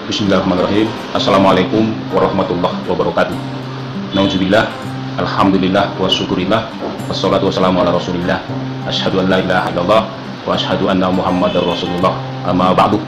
Bismillahirrahmanirrahim. Assalamualaikum warahmatullahi wabarakatuh. Nauzubillah, alhamdulillah, wa syukurillah, wassalatu wassalamu ala rasulillah. Asyhadu an la ilaha illallah, wa asyhadu anna muhammadar rasulullah. Amma ba'du.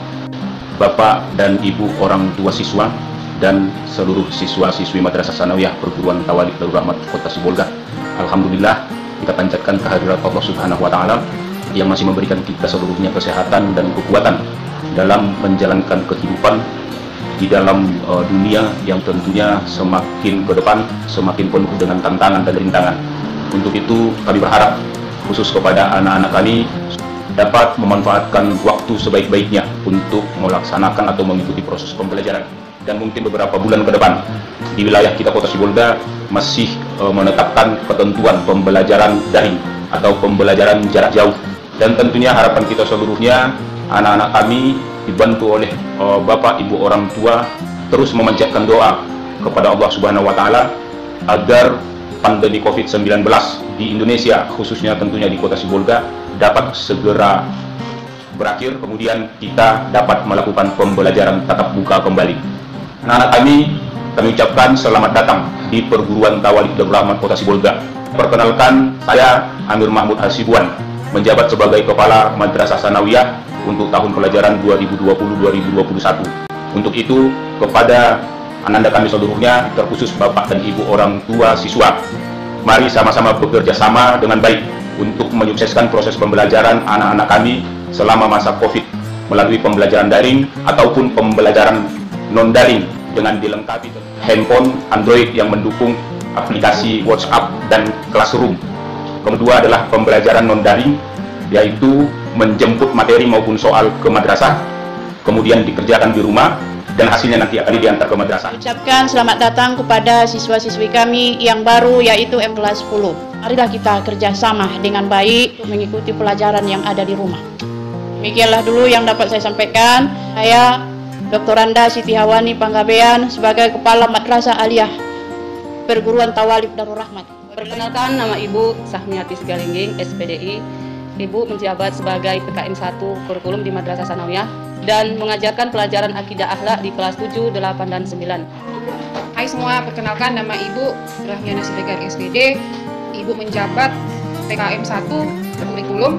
Bapak dan Ibu orang tua siswa dan seluruh siswa-siswi Madrasah Sanawiyah Perguruan Tawalib Darul Rahmat Kota Sibolga, alhamdulillah kita panjatkan kehadirat Allah Subhanahu wa taala yang masih memberikan kita seluruhnya kesehatan dan kekuatan dalam menjalankan kehidupan di dalam dunia yang tentunya semakin ke depan semakin penuh dengan tantangan dan rintangan. Untuk itu kami berharap khusus kepada anak-anak kami dapat memanfaatkan waktu sebaik-baiknya untuk melaksanakan atau mengikuti proses pembelajaran. Dan mungkin beberapa bulan ke depan di wilayah kita Kota Sibolga masih menetapkan ketentuan pembelajaran daring atau pembelajaran jarak jauh. Dan tentunya harapan kita seluruhnya anak-anak kami dibantu oleh Bapak Ibu orang tua terus memanjatkan doa kepada Allah Subhanahu wa taala agar pandemi Covid-19 di Indonesia, khususnya tentunya di Kota Sibolga, dapat segera berakhir, kemudian kita dapat melakukan pembelajaran tatap muka kembali. Anak-anak kami ucapkan selamat datang di Perguruan Tawalib Darul Rahmat Kota Sibolga. Perkenalkan, saya Amir Mahmud Hasibuan, menjabat sebagai Kepala Madrasah Sanawiyah untuk tahun pelajaran 2020-2021. Untuk itu, kepada ananda kami seluruhnya, terkhusus Bapak dan Ibu orang tua siswa, mari sama-sama bekerja sama dengan baik untuk menyukseskan proses pembelajaran anak-anak kami selama masa COVID melalui pembelajaran daring ataupun pembelajaran non-daring dengan dilengkapi handphone Android yang mendukung aplikasi WhatsApp dan Classroom. Kedua adalah pembelajaran non-daring, yaitu menjemput materi maupun soal ke madrasah, kemudian dikerjakan di rumah, dan hasilnya nanti akan diantar ke madrasah. Ucapkan selamat datang kepada siswa-siswi kami yang baru, yaitu M kelas 10. Marilah kita kerjasama dengan baik untuk mengikuti pelajaran yang ada di rumah. Demikianlah dulu yang dapat saya sampaikan. Saya Dr. Anda Siti Hawani Panggabean sebagai Kepala Madrasah Aliyah Perguruan Tawalib Darul Rahmat. Perkenalkan, nama Ibu Sahmiati Segalingging, SPDI. Ibu menjabat sebagai PKM 1 kurikulum di Madrasah Sanawiyah dan mengajarkan pelajaran akidah akhlak di kelas 7, 8, dan 9. Hai semua, perkenalkan nama Ibu Rahmiana Siregar SPD. Ibu menjabat PKM 1 kurikulum.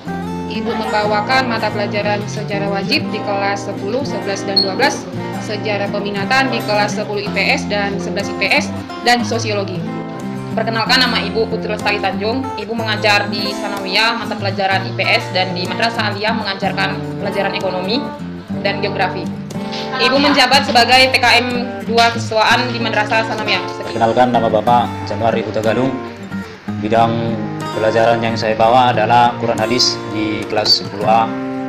Ibu membawakan mata pelajaran sejarah wajib di kelas 10, 11, dan 12, sejarah peminatan di kelas 10 IPS dan 11 IPS, dan sosiologi. Perkenalkan, nama Ibu Putri Lestari Tanjung. Ibu mengajar di Sanawiyah mata pelajaran IPS dan di Madrasah Aliyah mengajarkan pelajaran ekonomi dan geografi. Ibu menjabat sebagai PKM 2 kesiswaan di Madrasah Sanawiyah. Perkenalkan, nama Bapak Januari Utagalung. Bidang pelajaran yang saya bawa adalah Quran Hadis di kelas 10A,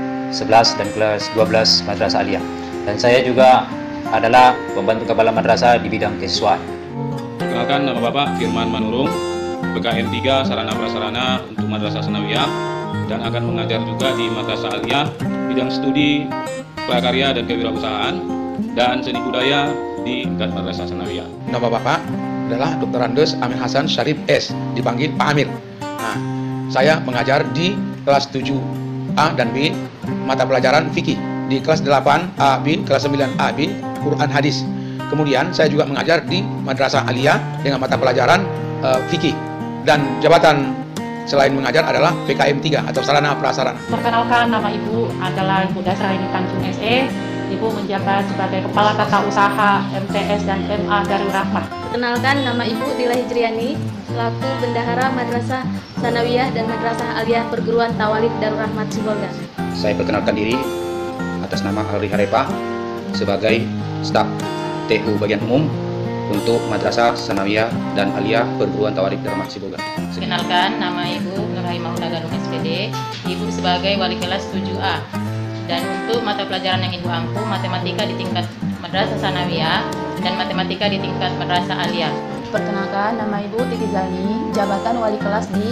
11, dan kelas 12 Madrasah Aliyah. Dan saya juga adalah pembantu kepala madrasah di bidang kesiswaan. Perkenalkan, nama Bapak Firman Manurung, PKM 3 Sarana Prasarana untuk Madrasah Sanawiyah, dan akan mengajar juga di Madrasah Aliyah bidang studi prakarya dan kewirausahaan dan seni budaya di Madrasah Sanawiyah. Nama Bapak adalah Dr. Andes Amin Hasan Syarif S, dipanggil Pak Amir. Nah, saya mengajar di kelas 7A dan B mata pelajaran fikih, di kelas 8A B, kelas 9A B Quran Hadis. Kemudian saya juga mengajar di Madrasah Aliyah dengan mata pelajaran fikih, dan jabatan selain mengajar adalah PKM 3 atau Sarana Prasarana. Perkenalkan, nama Ibu adalah Ibu Dasraini Tanjung SE. Ibu menjabat sebagai Kepala Tata Usaha MTS dan MA Darul Rahmat. Perkenalkan, nama Ibu Dila Hijriani selaku Bendahara Madrasah Sanawiyah dan Madrasah Aliyah Perguruan Tawalib Darul Rahmat Sibolga. Saya perkenalkan diri atas nama Alri Harepa sebagai staf TU bagian umum untuk Madrasah Sanawiyah dan Aliyah Perguruan Tawalib Darul Rahmat Sibolga. Perkenalkan, nama Ibu Nurhaimah Hudagalung SPD. Ibu sebagai wali kelas 7A. Dan untuk mata pelajaran yang Ibu ampu, matematika di tingkat Madrasah Sanawiyah dan matematika di tingkat Madrasah Aliyah. Perkenalkan, nama Ibu Tiki Zani, jabatan wali kelas di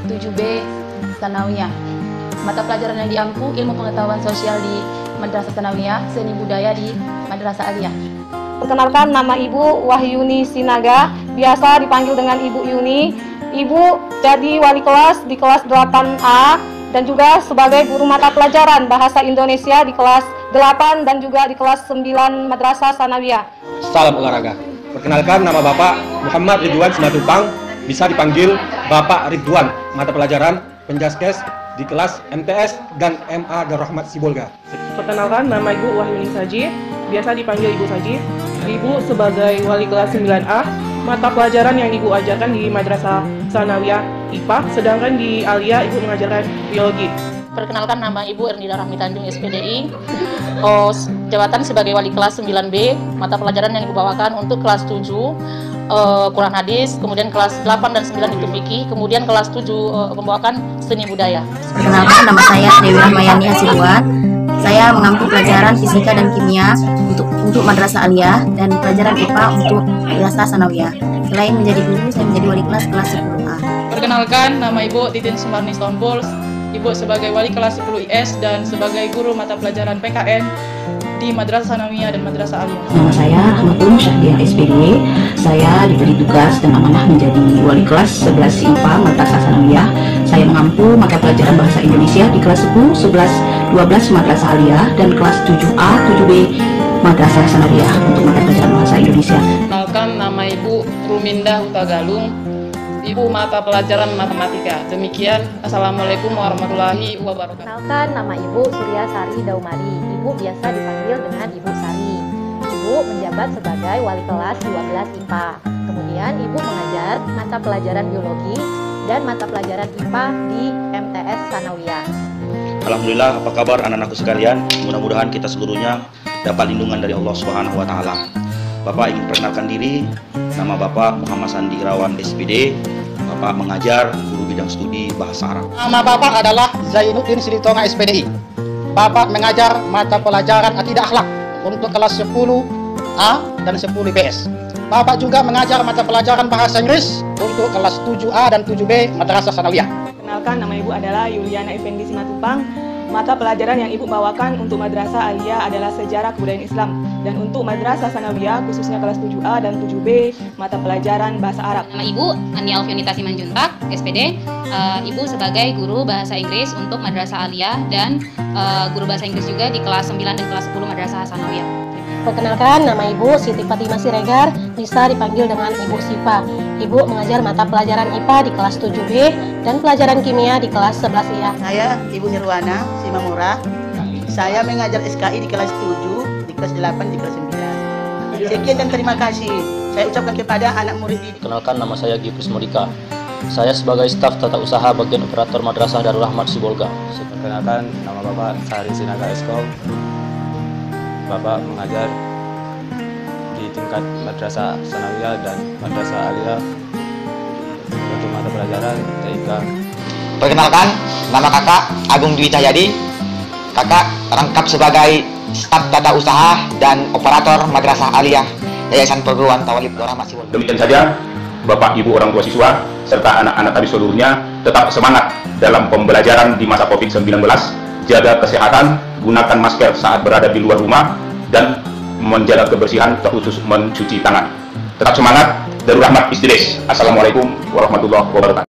7B Sanawiyah. Mata pelajaran yang diampu, ilmu pengetahuan sosial di Madrasah Sanawiyah, seni budaya di Madrasah Aliyah. Perkenalkan, nama Ibu Wahyuni Sinaga, biasa dipanggil dengan Ibu Yuni. Ibu jadi wali kelas di kelas 8A dan juga sebagai guru mata pelajaran Bahasa Indonesia di kelas 8 dan juga di kelas 9 Madrasah Sanawiyah. Salam olahraga. Perkenalkan, nama Bapak Muhammad Ridwan Simatupang, bisa dipanggil Bapak Ridwan, mata pelajaran Penjaskes di kelas MTS dan MA Darul Rahmat Sibolga. Perkenalkan, nama Ibu Wahyuni Saji, biasa dipanggil Ibu Saji. Ibu sebagai wali kelas 9A, mata pelajaran yang Ibu ajarkan di Madrasah Sanawiyah IPA, sedangkan di Aliyah Ibu mengajarkan biologi. Perkenalkan, nama Ibu Ernida Rahmi Tanjung, SPDI, jabatan sebagai wali kelas 9B, mata pelajaran yang Ibu bawakan untuk kelas 7 Quran Hadis, kemudian kelas 8 dan 9 itu fikih, kemudian kelas 7 membawakan seni budaya. Perkenalkan, nama saya Dewi Rahmayani Hasibuan. Saya mengampu pelajaran fisika dan kimia untuk Madrasah Aliyah dan pelajaran IPA untuk Madrasah Sanawiyah. Selain menjadi guru, saya menjadi wali kelas 10A. Perkenalkan, nama Ibu Titin Sumarni Stonebols. Ibu sebagai wali kelas 10 IS dan sebagai guru mata pelajaran PKN di Madrasah Sanawiyah dan Madrasah Aliyah. Nama saya Ahmadun Syahdiah SPDI. Saya diberi tugas dan amanah menjadi wali kelas 11 IPA Madrasah Sanawiyah. Saya mengampu mata pelajaran Bahasa Indonesia di kelas 10, 11, 12 Madrasah Aliyah dan kelas 7A, 7B Madrasah Sanawiyah untuk mata pelajaran Bahasa Indonesia. Perkenalkan, nama Ibu Ruminda Hutagalung, Ibu mata pelajaran matematika. Demikian, Assalamualaikum warahmatullahi wabarakatuh. Perkenalkan, nama Ibu Surya Sari Daumari. Ibu biasa dipanggil dengan Ibu Sari. Ibu menjabat sebagai wali kelas 12 IPA. Kemudian Ibu mengajar mata pelajaran biologi dan mata pelajaran IPA di MTS Sanawiyah. Alhamdulillah, apa kabar anak-anakku sekalian? Mudah-mudahan kita seluruhnya dapat lindungan dari Allah Subhanahu wa taala. Bapak ingin perkenalkan diri, nama Bapak Muhammad Sandi Irawan SPD. Bapak mengajar guru bidang studi bahasa Arab. Nama Bapak adalah Zainuddin Silitonga SPDI. Bapak mengajar mata pelajaran Akidah Akhlak untuk kelas 10A dan 10 IPS. Bapak juga mengajar mata pelajaran Bahasa Inggris untuk kelas 7A dan 7B Madrasah Sanawiyah. Perkenalkan, nama Ibu adalah Yuliana Effendi Simatupang. Mata pelajaran yang Ibu bawakan untuk Madrasah Aliyah adalah Sejarah Kebudayaan Islam, dan untuk Madrasah Sanawiyah khususnya kelas 7A dan 7B mata pelajaran Bahasa Arab. Nama Ibu Ania Alfionita Simanjuntak, SPD. Ibu sebagai guru Bahasa Inggris untuk Madrasah Aliyah dan guru Bahasa Inggris juga di kelas 9 dan kelas 10 Madrasah Sanawiyah. Perkenalkan, nama Ibu Siti Fatimah Siregar, bisa dipanggil dengan Ibu Sipa. Ibu mengajar mata pelajaran IPA di kelas 7B dan pelajaran kimia di kelas 11IA. Saya Ibu Nirwana Simamurah. Saya mengajar SKI di kelas 7, di kelas 8, di kelas 9. Sekian dan terima kasih saya ucapkan kepada anak murid ini. Kenalkan, nama saya Gipus Modika. Saya sebagai staf tata usaha bagian operator Madrasah Darul Rahmat Sibolga. Perkenalkan, nama Bapak Sari Sinaga Eskom. Bapak mengajar di tingkat Madrasah Sanawiyah dan Madrasah Aliyah untuk mata pelajaran TIK. Perkenalkan, nama Kakak Agung Dwi Cahyadi. Kakak rangkap sebagai staf tata usaha dan operator Madrasah Aliyah Yayasan Perguruan Tawalib Darul Rahmat Sibolga. Demikian saja, Bapak Ibu orang tua siswa serta anak-anak kami seluruhnya tetap semangat dalam pembelajaran di masa COVID-19. Jaga kesehatan, gunakan masker saat berada di luar rumah, dan menjaga kebersihan terkhusus mencuci tangan. Tetap semangat, Darul Rahmat Istidres. Assalamualaikum warahmatullahi wabarakatuh.